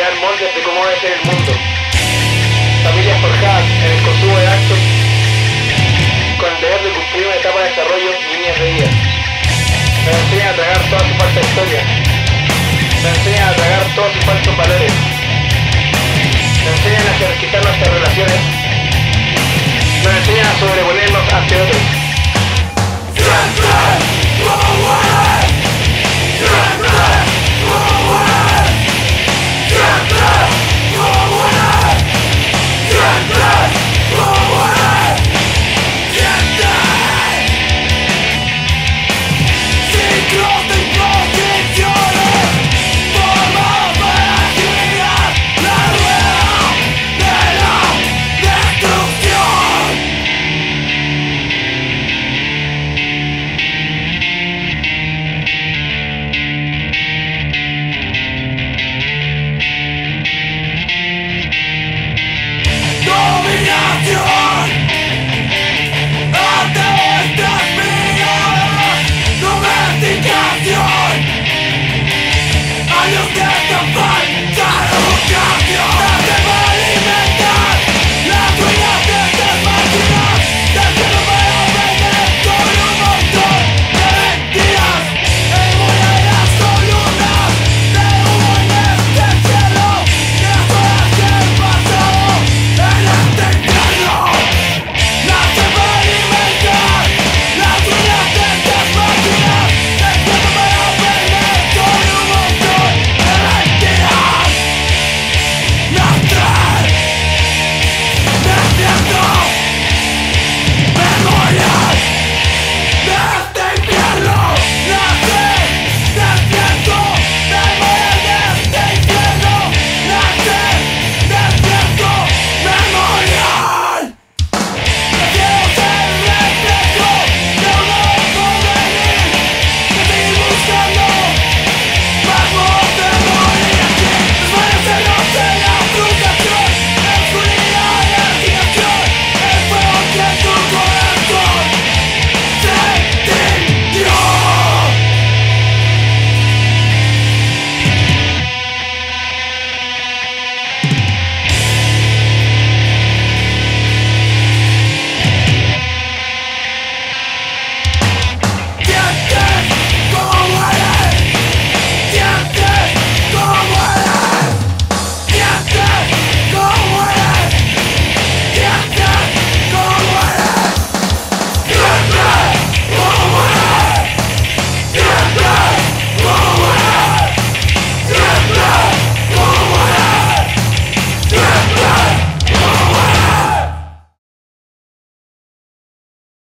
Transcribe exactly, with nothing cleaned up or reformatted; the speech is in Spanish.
crear moldes de cómo debe ser el mundo. Familias forjadas en el consumo de actos con el deber de cumplir una etapa de desarrollo y líneas de vida. Nos enseñan a tragar toda su falsa historia. Nos enseñan a tragar todos sus falsos valores.